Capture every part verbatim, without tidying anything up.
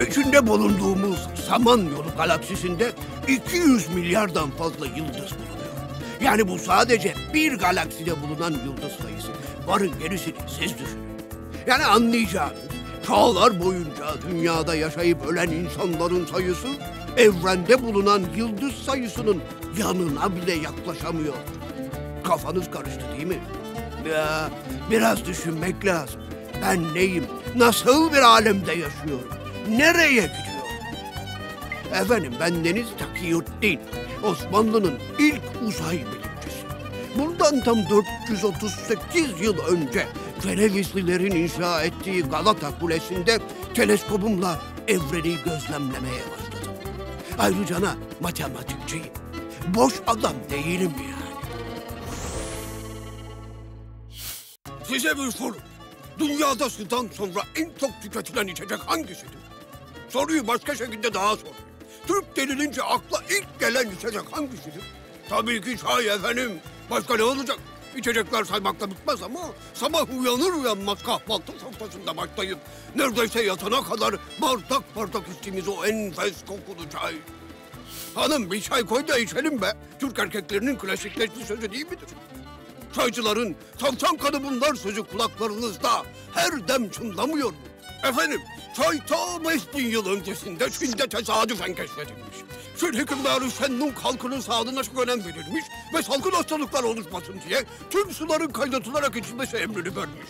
İçinde bulunduğumuz Samanyolu galaksisinde iki yüz milyardan fazla yıldız bulunuyor. Yani bu sadece bir galakside bulunan yıldız sayısı. Varın gerisini siz düşünün. Yani anlayacağınız, çağlar boyunca dünyada yaşayıp ölen insanların sayısı, evrende bulunan yıldız sayısının yanına bile yaklaşamıyor. Kafanız karıştı değil mi? Ya, biraz düşünmek lazım. Ben neyim? Nasıl bir alemde yaşıyorum? Nereye gidiyorum? Efendim, ben Deniz Takiyüddin, Osmanlı'nın ilk uzay bilimcisi. Bundan tam dört yüz otuz sekiz yıl önce Cenevizlilerin inşa ettiği Galata Kulesi'nde teleskopumla evreni gözlemlemeye başladım. Ayrıca da matematikçiyim. Boş adam değilim yani. Size bir soru. Dünyada sudan sonra en çok tüketilen içecek hangisidir? Soruyu başka şekilde daha sorayım. Türk denilince akla ilk gelen içecek hangisidir? Tabii ki çay efendim. Başka ne olacak? İçecekler saymakla bitmez ama sabah uyanır uyanmaz kahvaltı sofrasında başlayıp neredeyse yatana kadar bardak bardak içtiğimiz o enfes kokulu çay. Hanım, bir çay koy da içelim be. Türk erkeklerinin klasikleşmiş sözü değil midir? Çaycıların tavşan kanı bunlar sözü kulaklarınızda her dem çınlamıyor mu? Efendim, çay ta beş bin yıl öncesinde Çin'de tesadüfen keşfedilmiş. Çin hükümdarı Şennung halkının sağlığına çok önem verilmiş ve salgın hastalıklar oluşmasın diye tüm suların kaynatılarak içilmesi emrini vermiş.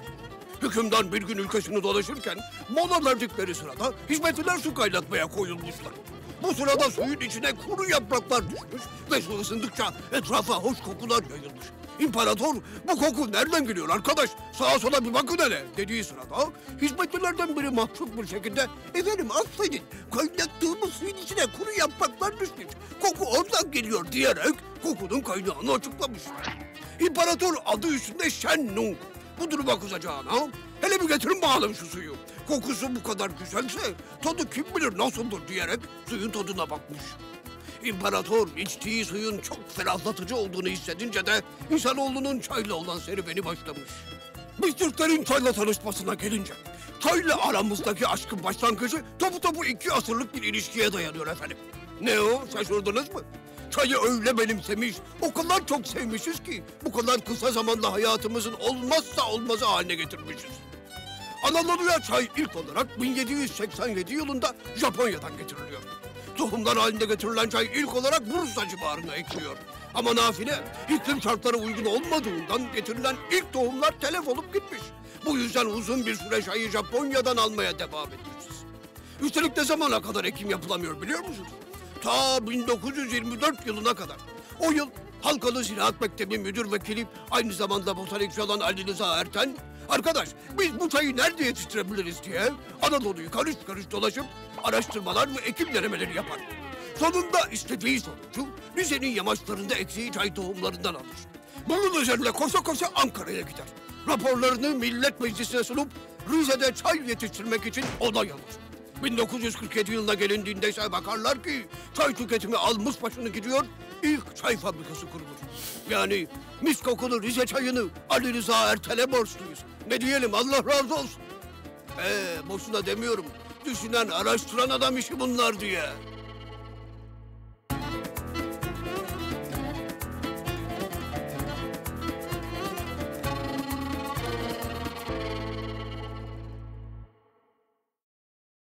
Hükümdar bir gün ülkesini dolaşırken mola verdikleri sırada hizmetliler su kaynatmaya koyulmuşlar. Bu sırada suyun içine kuru yapraklar düşmüş ve su ısındıkça etrafa hoş kokular yayılmış. İmparator, bu koku nereden geliyor arkadaş? Sağa sola bir bakın hele dediği sırada hizmetlilerden biri mahcup bir şekilde efendim affedin, kaynattığımız suyun içine kuru yapraklar düşmüş. Koku oradan geliyor diyerek kokunun kaynağını açıklamış. İmparator adı üstünde Şennung. Bu duruma kızacağına hele bir getirin bakalım şu suyu. Kokusu bu kadar güzelse tadı kim bilir nasıldır diyerek suyun tadına bakmış. İmparator içtiği suyun çok ferahlatıcı olduğunu hissedince de insanoğlunun çayla olan serüveni başlamış. Biz Türklerin çayla tanışmasına gelince, çayla aramızdaki aşkın başlangıcı topu topu iki asırlık bir ilişkiye dayanıyor efendim. Ne o, şaşırdınız mı? Çayı öyle benimsemiş, o kadar çok sevmişiz ki bu kadar kısa zamanda hayatımızın olmazsa olmazı haline getirmişiz. Anadolu'ya çay ilk olarak bin yedi yüz seksen yedi yılında Japonya'dan getiriliyor. Tohumlar halinde getirilen çay ilk olarak Bursa civarına ekiliyor. Ama nafile iklim şartları uygun olmadığından getirilen ilk tohumlar telef olup gitmiş. Bu yüzden uzun bir süre çayı Japonya'dan almaya devam etmişiz. Üstelik ne zamana kadar ekim yapılamıyor biliyor musunuz? Ta bin dokuz yüz yirmi dört yılına kadar. O yıl Halkalı Ziraat Mektebi müdür vekili aynı zamanda botanikçi olan Ali Rıza Erten, arkadaş biz bu çayı nerede yetiştirebiliriz diye Anadolu'yu karış karış dolaşıp araştırmalar ve ekim denemeleri yapar. Sonunda istediği sonucu Rize'nin yamaçlarında eksiği çay tohumlarından alır. Bunun üzerine koşa koşa Ankara'ya gider. Raporlarını Millet Meclisi'ne sunup Rize'de çay yetiştirmek için onay alır. bin dokuz yüz kırk yedi yılına gelindiğinde ise bakarlar ki çay tüketimi almış başını gidiyor, ilk çay fabrikası kurulur. Yani mis kokulu Rize çayını Ali Rıza Ertel'e borçluyuz. Ne diyelim, Allah razı olsun. Ee, boşuna demiyorum. Düşünen, araştıran adam işi bunlar diye.